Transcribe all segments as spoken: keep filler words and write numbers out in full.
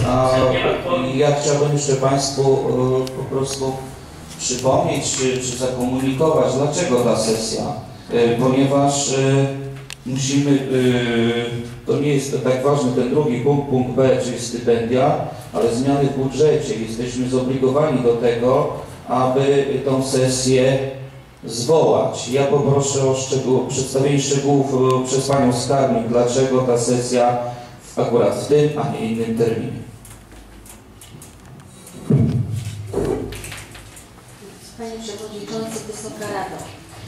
A ja chciałbym jeszcze Państwu po prostu przypomnieć czy, czy zakomunikować, dlaczego ta sesja. Ponieważ musimy, to nie jest tak ważny ten drugi punkt, punkt B, czyli stypendia, ale zmiany w budżecie. Jesteśmy zobligowani do tego, aby tą sesję zwołać. Ja poproszę o szczegół, przedstawienie szczegółów przez Panią Skarbnik, dlaczego ta sesja akurat w tym, a nie innym terminie. Panie Przewodniczący, Wysoka Rado,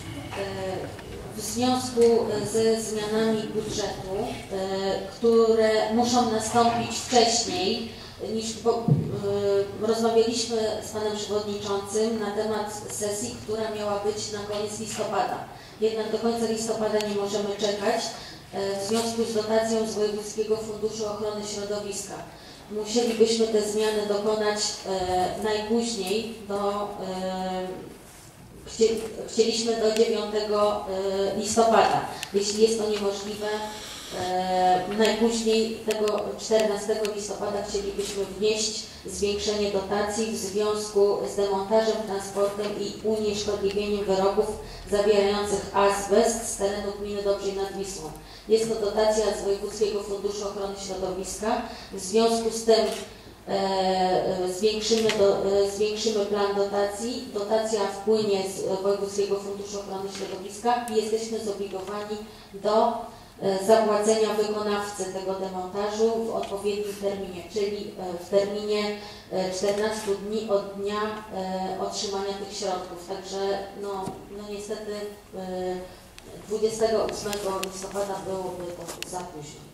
w związku ze zmianami budżetu, które muszą nastąpić wcześniej niż bo, rozmawialiśmy z Panem Przewodniczącym na temat sesji, która miała być na koniec listopada. Jednak do końca listopada nie możemy czekać w związku z dotacją z Wojewódzkiego Funduszu Ochrony Środowiska. Musielibyśmy te zmiany dokonać e, najpóźniej do, e, chcie, chcieliśmy do dziewiątego listopada. Jeśli jest to niemożliwe, e, najpóźniej tego czternastego listopada chcielibyśmy wnieść zwiększenie dotacji w związku z demontażem, transportem i unieszkodliwieniem wyrobów zawierających azbest z terenu gminy Dobrzej nad Wisłą. Jest to dotacja z Wojewódzkiego Funduszu Ochrony Środowiska. W związku z tym e, zwiększymy, do, e, zwiększymy plan dotacji. Dotacja wpłynie z Wojewódzkiego Funduszu Ochrony Środowiska i jesteśmy zobligowani do e, zapłacenia wykonawcy tego demontażu w odpowiednim terminie, czyli e, w terminie e, czternastu dni od dnia e, otrzymania tych środków. Także no, no niestety e, dwudziestego ósmego listopada byłoby to za późno.